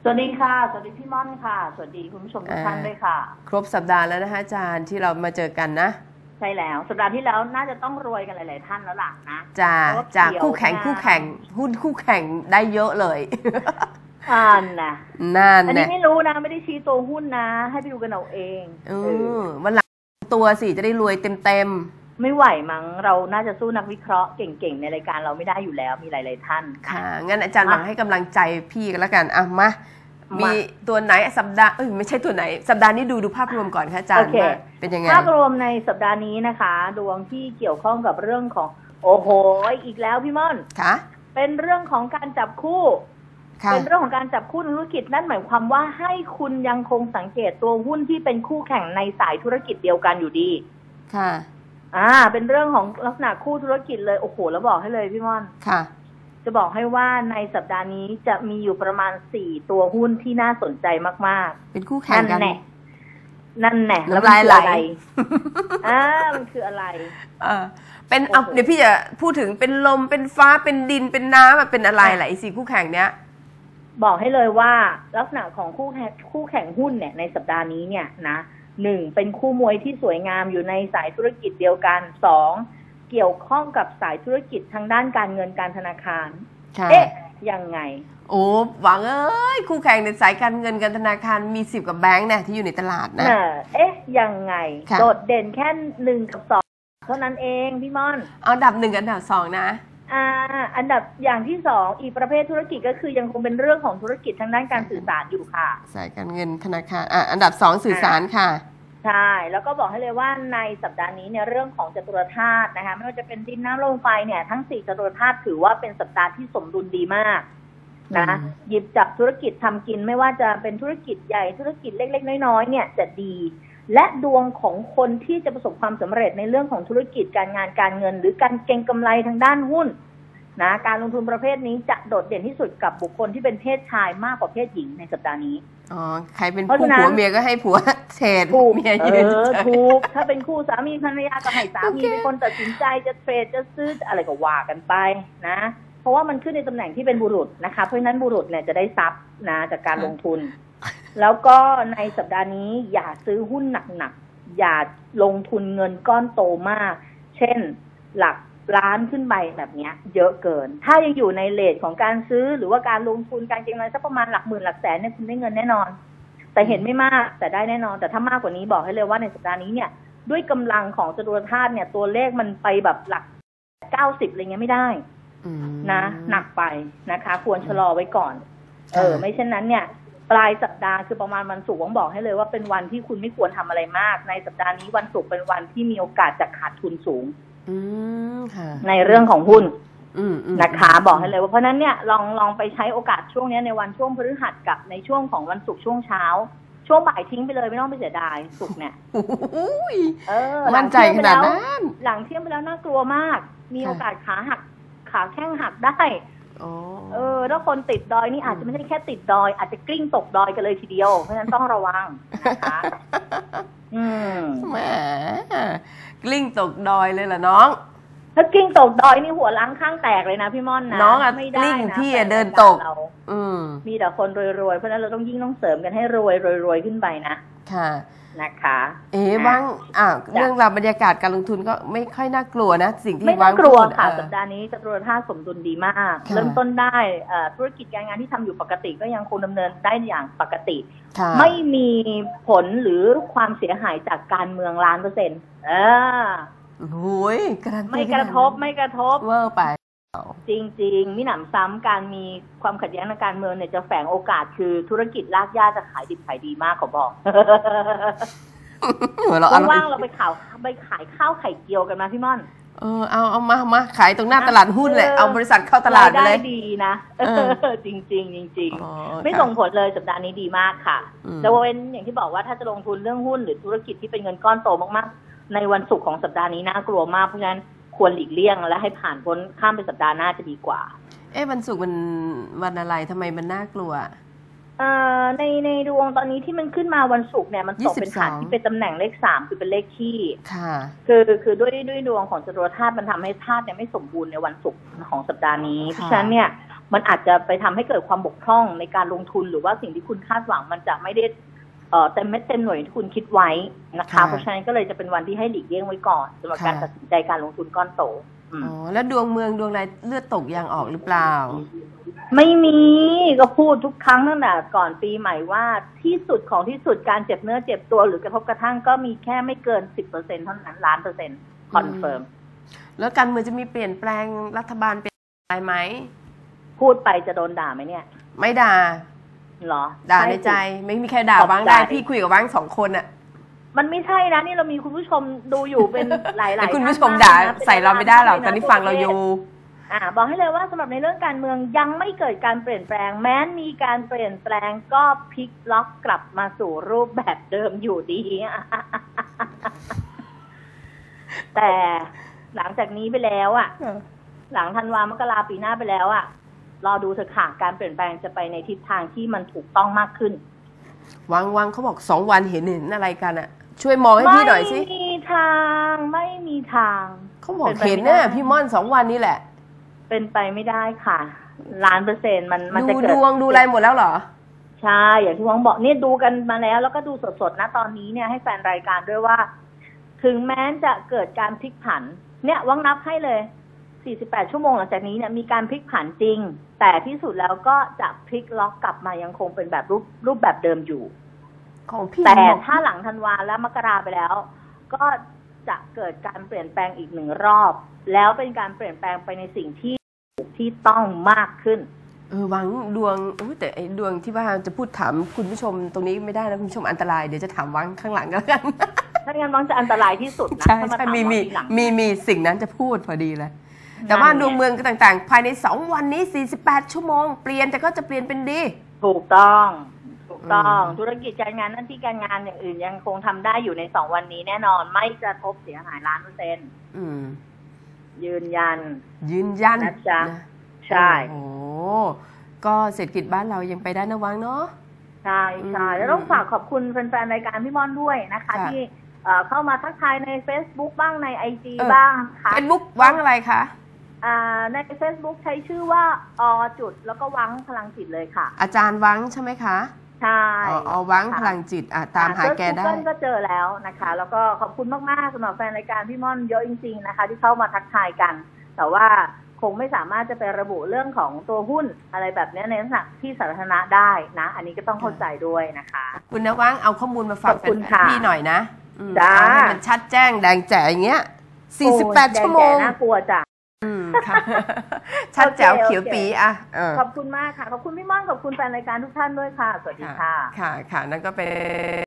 สวัสดีค่ะสวัสดีพี่ม่อนค่ะสวัสดีคุณผู้ชมทุกท่านด้วยค่ะครบสัปดาห์แล้วนะคะอาจารย์ที่เรามาเจอกันนะใช่แล้วสัปดาห์ที่แล้วน่าจะต้องรวยกันหลายๆท่านแล้วล่ะนะจากคู่แข่งหุ้นคู่แข่งได้เยอะเลยนั่นอันนี้ไม่รู้นะไม่ได้ชี้ตัวหุ้นนะให้ไปดูกันเอาเองวันหลังตัวสิจะได้รวยเต็มไม่ไหวมั้งเราน่าจะสู้นักวิเคราะห์เก่งๆในรายการเราไม่ได้อยู่แล้วมีหลายๆท่านค่ะงั้นอาจารย์หวังให้กำลังใจพี่กันแล้วกันอ่ะมามีตัวไหนสัปดาห์ไม่ใช่ตัวไหนสัปดาห์นี้ดูภาพรวมก่อนค่ะอาจารย์เป็นยังไงภาพรวมในสัปดาห์นี้นะคะดวงที่เกี่ยวข้องกับเรื่องของโอ้โหอีกแล้วพี่ม่อนค่ะเป็นเรื่องของการจับคู่เป็นเรื่องของการจับคู่ธุรกิจนั่นหมายความว่าให้คุณยังคงสังเกตตัวหุ้นที่เป็นคู่แข่งในสายธุรกิจเดียวกันอยู่ดีค่ะเป็นเรื่องของลักษณะคู่ธุรกิจเลยโอ้โหแล้วบอกให้เลยพี่ม่อนค่ะจะบอกให้ว่าในสัปดาห์นี้จะมีอยู่ประมาณ4ตัวหุ้นที่น่าสนใจมากๆเป็นคู่แข่งกันนั่นแน่แล้วมันคืออะไรมันคืออะไรเป็นเดี๋ยวพี่จะพูดถึงเป็นลมเป็นฟ้าเป็นดินเป็นน้ำเป็นอะไรหลายสี่คู่แข่งเนี้ยบอกให้เลยว่าลักษณะของคู่แข่งหุ้นเนี่ยในสัปดาห์นี้เนี่ยนะ1เป็นคู่มวยที่สวยงามอยู่ในสายธุรกิจเดียวกัน2เกี่ยวข้องกับสายธุรกิจทางด้านการเงินการธนาคารยังไงหวังคู่แข่งในสายการเงินการธนาคารมี10กับแบงค์เนี่ยที่อยู่ในตลาดนะยังไงโดดเด่นแค่1กับ2เท่านั้นเองพี่ม่อนอันดับ1กับอันดับ2นะอันดับอย่างที่2อีกประเภทธุรกิจก็คือยังคงเป็นเรื่องของธุรกิจทางด้านการสื่อสารอยู่ค่ะสายการเงินธนาคารอันดับ2สื่อสารค่ะใช่แล้วก็บอกให้เลยว่าในสัปดาห์นี้เนี่ยเรื่องของจตุรธาตุนะคะไม่ว่าจะเป็นดินน้ำลมไฟเนี่ยทั้ง4จตุรธาตุถือว่าเป็นสัปดาห์ที่สมดุลดีมากนะหยิบจับธุรกิจทำกินไม่ว่าจะเป็นธุรกิจใหญ่ธุรกิจเล็กๆน้อยๆเนี่ยจะดีและดวงของคนที่จะประสบความสำเร็จในเรื่องของธุรกิจการงานการเงินหรือการเก็งกำไรทางด้านหุ้นนะการลงทุนประเภทนี้จะโดดเด่นที่สุดกับบุคคลที่เป็นเพศชายมากกว่าเพศหญิงในสัปดาห์นี้ใครเป็นคู่ผัวเมียก็ให้ผัวเทรดเมียยืนถูกถ้าเป็นคู่สามีภรรยาก็ให้สามีเป็นคนตัดสินใจจะเทรดจะซื้ออะไรก็ว่ากันไปนะเพราะว่ามันขึ้นในตำแหน่งที่เป็นบุรุษนะคะเพราะฉะนั้นบุรุษเนี่ยจะได้ทรัพย์นะจากการลงทุนแล้วก็ในสัปดาห์นี้อย่าซื้อหุ้นหนักๆอย่าลงทุนเงินก้อนโตมากเช่นหลักล้านขึ้นไปแบบนี้เยอะเกินถ้ายังอยู่ในเรทของการซื้อหรือว่าการลงทุนการเก็งกำไรสักประมาณหลักหมื่นหลักแสนเนี่ยคุณได้เงินแน่นอนแต่เห็นไม่มากแต่ได้แน่นอนแต่ถ้ามากกว่านี้บอกให้เลยว่าในสัปดาห์นี้เนี่ยด้วยกำลังของจตุรธาตุเนี่ยตัวเลขมันไปแบบหลัก90อะไรเงี้ยไม่ได้นะหนักไปนะคะควรชะลอไว้ก่อนไม่เช่นนั้นเนี่ยปลายสัปดาห์คือประมาณวันศุกร์บอกให้เลยว่าเป็นวันที่คุณไม่ควรทำอะไรมากในสัปดาห์นี้วันศุกร์เป็นวันที่มีโอกาสจะขาดทุนสูงในเรื่องของหุ้นนะคะบอกให้เลยว่าเพราะนั้นเนี่ยลองไปใช้โอกาสช่วงนี้ในวันช่วงพฤหัสกับในช่วงของวันศุกร์ช่วงเช้าช่วงบ่ายทิ้งไปเลยไม่ต้องไปเสียดายศุกร์เนี่ยมั่นใจขนาดนั้นหลังเที่ยงไปแล้วน่ากลัวมากมีโอกาสขาหักขาแข้งหักได้ถ้าคนติดดอยนี่อาจจะไม่ใช่แค่ติดดอยอาจจะกลิ้งตกดอยกันเลยทีเดียวเพราะฉะนั้นต้องระวังนะคะแหมกลิ้งตกดอยเลยเหรอน้องถ้ากลิ้งตกดอยนี่หัวล้างข้างแตกเลยนะพี่ม่อนนะน้องไม่ได้นะพี่เดินตกมีแต่คนรวยๆเพราะฉะนั้นเราต้องเสริมกันให้รวยขึ้นไปนะค่ะนะคะบ้างเรื่องราวบรรยากาศการลงทุนก็ไม่ค่อยน่ากลัวนะสิ่งที่ไม่น่ากลัวค่ะสัปดาห์นี้จตุรธาตุสมดุลดีมากเริ่มต้นได้ธุรกิจการงานที่ทำอยู่ปกติก็ยังคงดำเนินได้อย่างปกติไม่มีผลหรือความเสียหายจากการเมือง100%ไม่กระทบเวอร์ไปจริงๆมิหนำซ้ำการมีความขัดแย้งในการเมืองเนี่ยจะแฝงโอกาสคือธุรกิจรากหญ้าจะขายดิบขายดีมากขอบอกว่างเราไปขายข้าวไข่เจียวกันมาพี่ม่อนเอามาขายตรงหน้าตลาดหุ้นเลยเอาบริษัทเข้าตลาดเลยได้ดีนะจริงไม่ส่งผลเลยสัปดาห์นี้ดีมากค่ะแต่ว่าเป็นอย่างที่บอกว่าถ้าจะลงทุนเรื่องหุ้นหรือธุรกิจที่เป็นเงินก้อนโตมากๆในวันศุกร์ของสัปดาห์นี้น่ากลัวมากเพราะฉะนั้นควรหลีกเลี่ยงและให้ผ่านพ้นข้ามไปสัปดาห์หน้าจะดีกว่าวันศุกร์มันวันอะไรทำไมมันน่ากลัวในดวงตอนนี้ที่มันขึ้นมาวันศุกร์เนี่ยมันตกเป็นฐานที่เป็นตำแหน่งเลข3คือเป็นเลขที่คือด้วยดวงของจตุรธาตุมันทำให้ธาตุเนี่ยไม่สมบูรณ์ในวันศุกร์ของสัปดาห์นี้เพราะฉะนั้นเนี่ยมันอาจจะไปทำให้เกิดความบกพร่องในการลงทุนหรือว่าสิ่งที่คุณคาดหวังมันจะไม่ได้เต็มเม็ดเต็มหน่วยที่คุณคิดไว้นะคะเพราะฉะนั้นก็เลยจะเป็นวันที่ให้หลีกเลี่ยงไว้ก่อนสำหรับการตัดสินใจการลงทุนก้อนโตอ๋อแล้วดวงเมืองดวงอะไรเลือดตกยางออกหรือเปล่าไม่มีก็พูดทุกครั้งตั้งแต่ก่อนปีใหม่ว่าที่สุดของที่สุดการเจ็บเนื้อเจ็บตัวหรือกระทบกระทั่งก็มีแค่ไม่เกิน 10% เท่านั้น1,000,000%คอนเฟิร์มแล้วการเมืองจะมีเปลี่ยนแปลงรัฐบาลเป็นอะไรไหมพูดไปจะโดนด่าไหมเนี่ยไม่ด่าหรอด่าในใจไม่มีใครด่าบ้างได้พี่คุยกับบ้าง2 คนอะมันไม่ใช่นะนี่เรามีคุณผู้ชมดูอยู่เป็นหลายๆคุณผู้ชมด่าใส่เราไม่ได้หรอกตอนนี้ฟังเราอยู่บอกให้เลยว่าสำหรับในเรื่องการเมืองยังไม่เกิดการเปลี่ยนแปลงแม้มีการเปลี่ยนแปลงก็พลิกล็อกกลับมาสู่รูปแบบเดิมอยู่ดีแต่หลังจากนี้ไปแล้วหลังธันวามกราปีหน้าไปแล้วรอดูเถอะค่ะการเปลี่ยนแปลงจะไปในทิศทางที่มันถูกต้องมากขึ้นวังเขาบอก2 วันเห็นอะไรกันอะช่วยมองให้พี่หน่อยสิไม่มีทางเขาบอกเห็นเนี่ยพี่ม่อน2 วันนี้แหละเป็นไปไม่ได้ค่ะ1,000,000%มันจะเกิดดูดวงดูอะไรหมดแล้วเหรอใช่อย่างที่วังบอกเนี่ยดูกันมาแล้วก็ดูสดๆนะตอนนี้เนี่ยให้แฟนรายการด้วยว่าถึงแม้จะเกิดการพลิกผันเนี่ยวังนับให้เลย48 ชั่วโมงหลังจากนี้เนี่ยมีการพลิกผันจริงแต่ที่สุดแล้วก็จะพลิกล็อกกลับมายังคงเป็นแบบรูปแบบเดิมอยู่ของพี่แต่ถ้าหลังธันวาและมกราไปแล้วก็จะเกิดการเปลี่ยนแปลงอีก1 รอบแล้วเป็นการเปลี่ยนแปลงไปในสิ่งที่ต้องมากขึ้นวังดวงแต่ไอ้ดวงที่ว่าจะพูดถามคุณผู้ชมตรงนี้ไม่ได้นะคุณผู้ชมอันตรายเดี๋ยวจะถามวังข้างหลังกันถ้างั้นวังจะอันตรายที่สุดนะใช่มีสิ่งนั้นจะพูดพอดีเลยแต่ว่าดวงเมืองต่างๆภายใน2 วันนี้48 ชั่วโมงเปลี่ยนแต่ก็จะเปลี่ยนเป็นดีถูกต้องธุรกิจการงานหน้าที่การงานอย่างอื่นยังคงทำได้อยู่ใน2 วันนี้แน่นอนไม่กระทบเสียหาย1,000,000%ยืนยันนะจ๊ะใช่โอ้ก็เศรษฐกิจบ้านเรายังไปได้นะวังเนาะใช่แล้วต้องฝากขอบคุณแฟนๆรายการพี่ม่อนด้วยนะคะที่เข้ามาทักทายใน Facebook บ้างใน IG บ้างค่ะ Facebook วังอะไรคะใน Facebook ใช้ชื่อว่าจุดแล้วก็วังพลังจิตเลยค่ะอาจารย์วังใช่ไหมคะใช่วังพลังจิตตามหาแกได้ก็เจอแล้วนะคะแล้วก็ขอบคุณมากๆสำหรับแฟนรายการพี่ม่อนเยอะจริงๆนะคะที่เข้ามาทักทายกันแต่ว่าคงไม่สามารถจะไประบุเรื่องของตัวหุ้นอะไรแบบนี้ในลักษณะที่สาธารณะได้นะอันนี้ก็ต้องเข้าใจด้วยนะคะคุณนะวังเอาข้อมูลมาฝากพี่หน่อยนะเอาให้มันชัดแจ้งแดงแจ๋อย่างเงี้ย48 ชั่วโมงน่ากลัวจ้ะชัดแจ๋วเขียวปีขอบคุณมากค่ะขอบคุณพี่ม่อนขอบคุณแฟนรายการทุกท่านด้วยค่ะสวัสดีค่ะค่ะนั่นก็เป็น